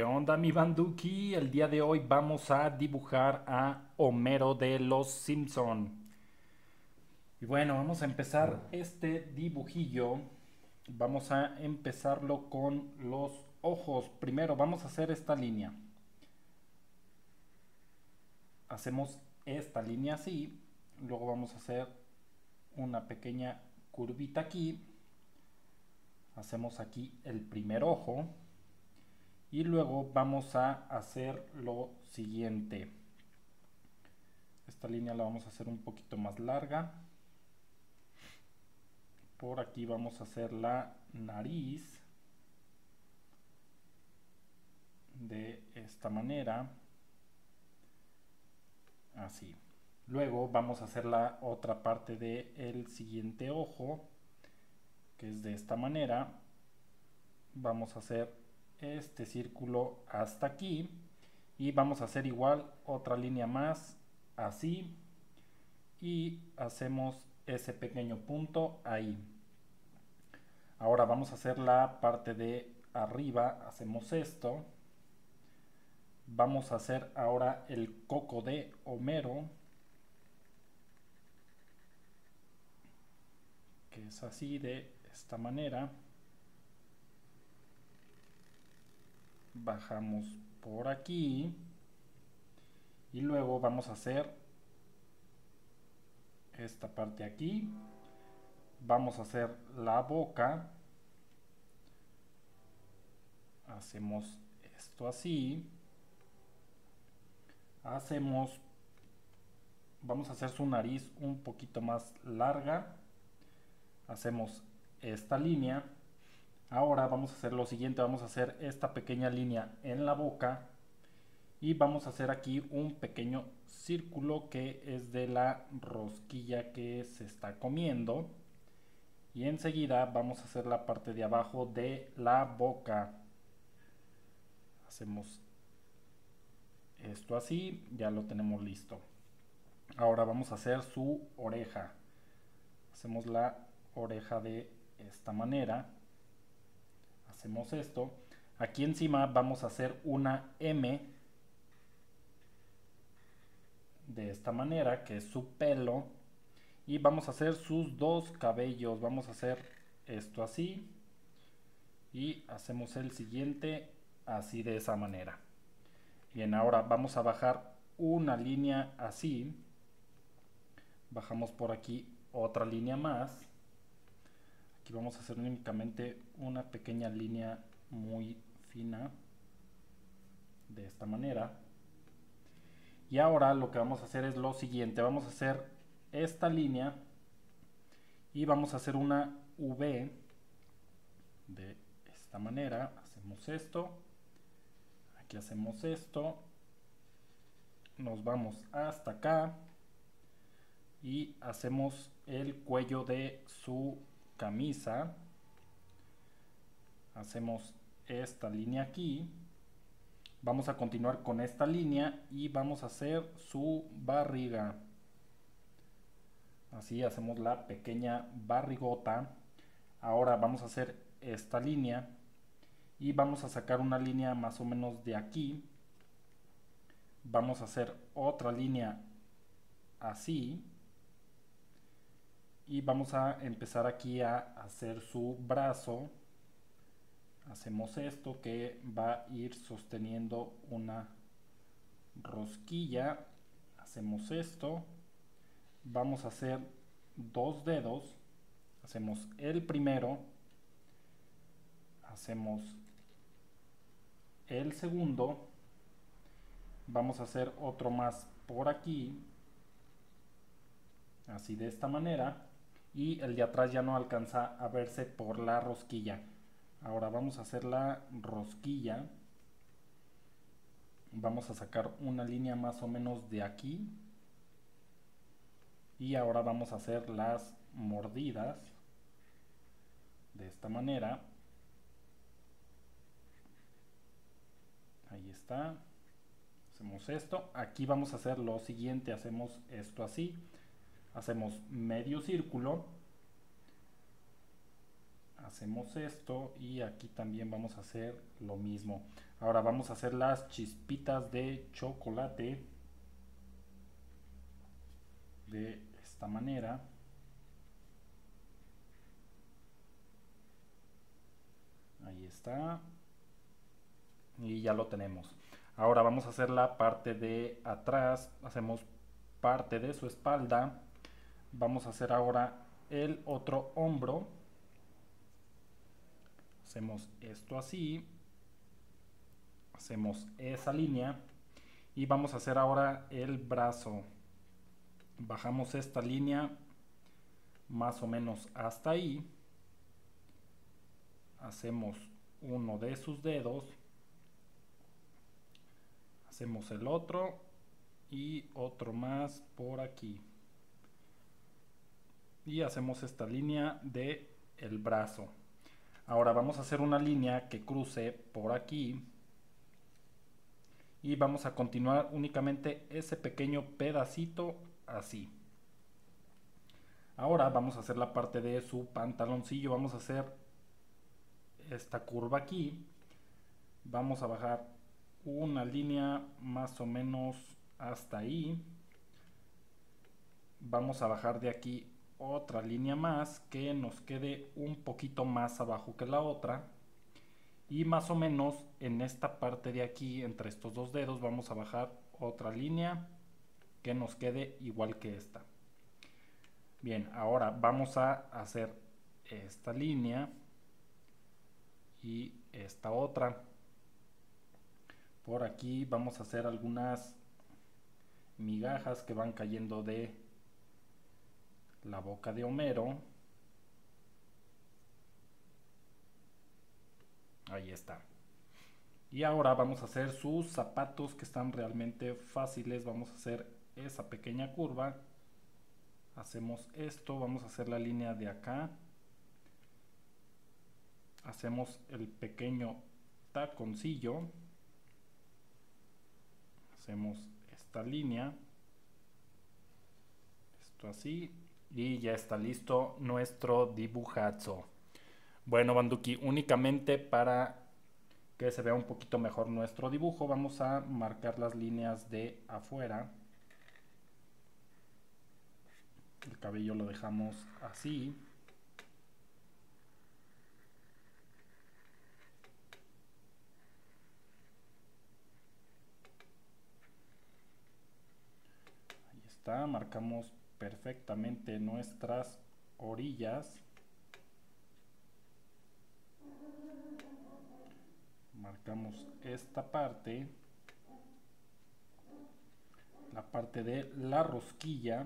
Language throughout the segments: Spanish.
¿Qué onda, mi Banduki? El día de hoy vamos a dibujar a Homero de los Simpson. Y bueno, vamos a empezar este dibujillo. Vamos a empezarlo con los ojos. Primero vamos a hacer esta línea. Hacemos esta línea así. Luego vamos a hacer una pequeña curvita aquí. Hacemos aquí el primer ojo. Y luego vamos a hacer lo siguiente. Esta línea la vamos a hacer un poquito más larga. Por aquí vamos a hacer la nariz de esta manera. Así. Luego vamos a hacer la otra parte del siguiente ojo, que es de esta manera. Vamos a hacer este círculo hasta aquí. Y vamos a hacer igual otra línea más, así. Y hacemos ese pequeño punto ahí. Ahora vamos a hacer la parte de arriba, hacemos esto. Vamos a hacer ahora el coco de Homero, que es así de esta manera. Bajamos por aquí y luego vamos a hacer esta parte aquí. Vamos a hacer la boca. Hacemos esto así. Vamos a hacer su nariz un poquito más larga. Hacemos esta línea. Ahora vamos a hacer lo siguiente, vamos a hacer esta pequeña línea en la boca y vamos a hacer aquí un pequeño círculo que es de la rosquilla que se está comiendo y enseguida vamos a hacer la parte de abajo de la boca. Hacemos esto así, ya lo tenemos listo. Ahora vamos a hacer su oreja. Hacemos la oreja de esta manera. Hacemos esto. Aquí encima vamos a hacer una M de esta manera, que es su pelo. Y vamos a hacer sus dos cabellos. Vamos a hacer esto así. Y hacemos el siguiente así de esa manera. Bien, ahora vamos a bajar una línea así. Bajamos por aquí otra línea más. Aquí vamos a hacer únicamente una pequeña línea muy fina de esta manera. Y ahora lo que vamos a hacer es lo siguiente. Vamos a hacer esta línea y vamos a hacer una V de esta manera. Hacemos esto. Aquí hacemos esto. Nos vamos hasta acá. Y hacemos el cuello de su camisa. Hacemos esta línea aquí. Vamos a continuar con esta línea y vamos a hacer su barriga. Así hacemos la pequeña barrigota. Ahora vamos a hacer esta línea y vamos a sacar una línea más o menos de aquí. Vamos a hacer otra línea así y vamos a empezar aquí a hacer su brazo. Hacemos esto que va a ir sosteniendo una rosquilla. Hacemos esto. Vamos a hacer dos dedos. Hacemos el primero. Hacemos el segundo. Vamos a hacer otro más por aquí. Así de esta manera. Y el de atrás ya no alcanza a verse por la rosquilla. Ahora vamos a hacer la rosquilla. Vamos a sacar una línea más o menos de aquí. Y ahora vamos a hacer las mordidas. De esta manera. Ahí está. Hacemos esto. Aquí vamos a hacer lo siguiente. Hacemos esto así. Hacemos medio círculo. hacemos esto y aquí también vamos a hacer lo mismo. Ahora vamos a hacer las chispitas de chocolate de esta manera. Ahí está. Y ya lo tenemos. Ahora vamos a hacer la parte de atrás. Hacemos parte de su espalda. Vamos a hacer ahora el otro hombro. Hacemos esto así. Hacemos esa línea. Y vamos a hacer ahora el brazo. Bajamos esta línea más o menos hasta ahí. Hacemos uno de sus dedos. Hacemos el otro y otro más por aquí. Y hacemos esta línea de el brazo. Ahora vamos a hacer una línea que cruce por aquí. Y vamos a continuar únicamente ese pequeño pedacito así. Ahora vamos a hacer la parte de su pantaloncillo. Vamos a hacer esta curva aquí. Vamos a bajar una línea más o menos hasta ahí. Vamos a bajar de aquí otra línea más que nos quede un poquito más abajo que la otra. Y más o menos en esta parte de aquí, entre estos dos dedos, vamos a bajar otra línea que nos quede igual que esta. Bien, ahora vamos a hacer esta línea y esta otra. Por aquí vamos a hacer algunas migajas que van cayendo de la boca de Homero. Ahí está. Y ahora vamos a hacer sus zapatos, que están realmente fáciles. Vamos a hacer esa pequeña curva. Hacemos esto, vamos a hacer la línea de acá. Hacemos el pequeño taconcillo. Hacemos esta línea. Esto así. Y ya está listo nuestro dibujazo. Bueno, Banduki, únicamente para que se vea un poquito mejor nuestro dibujo, vamos a marcar las líneas de afuera. El cabello lo dejamos así. Ahí está, marcamos perfectamente nuestras orillas. Marcamos esta parte, la parte de la rosquilla.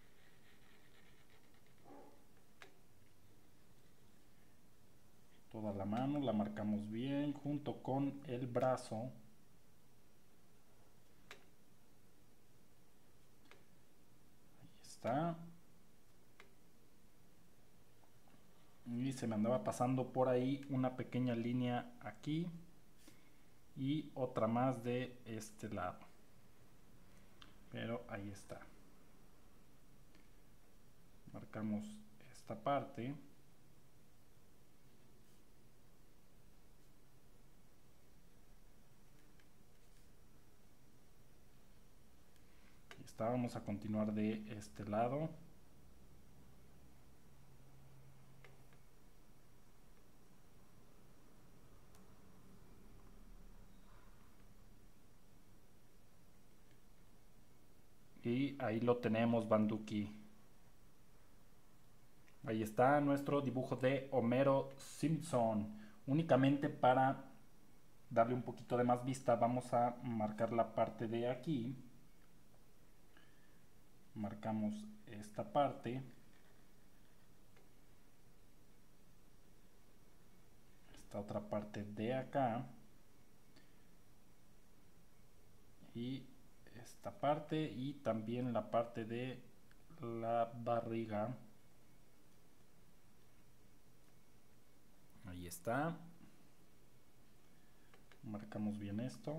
Toda la mano la marcamos bien junto con el brazo. Ahí está. Y se me andaba pasando por ahí una pequeña línea aquí y otra más de este lado, pero ahí está. Marcamos esta parte. Ahí está, vamos a continuar de este lado. Y ahí lo tenemos, Banduki. Ahí está nuestro dibujo de Homero Simpson. Únicamente para darle un poquito de más vista, vamos a marcar la parte de aquí. Marcamos esta parte. Esta otra parte de acá. Y esta parte y también la parte de la barriga. Ahí está. Marcamos bien esto.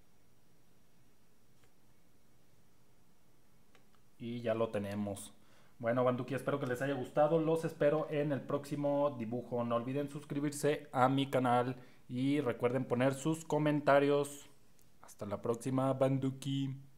Y ya lo tenemos. Bueno, Banduki, espero que les haya gustado. Los espero en el próximo dibujo. No olviden suscribirse a mi canal y recuerden poner sus comentarios. Hasta la próxima, Banduki.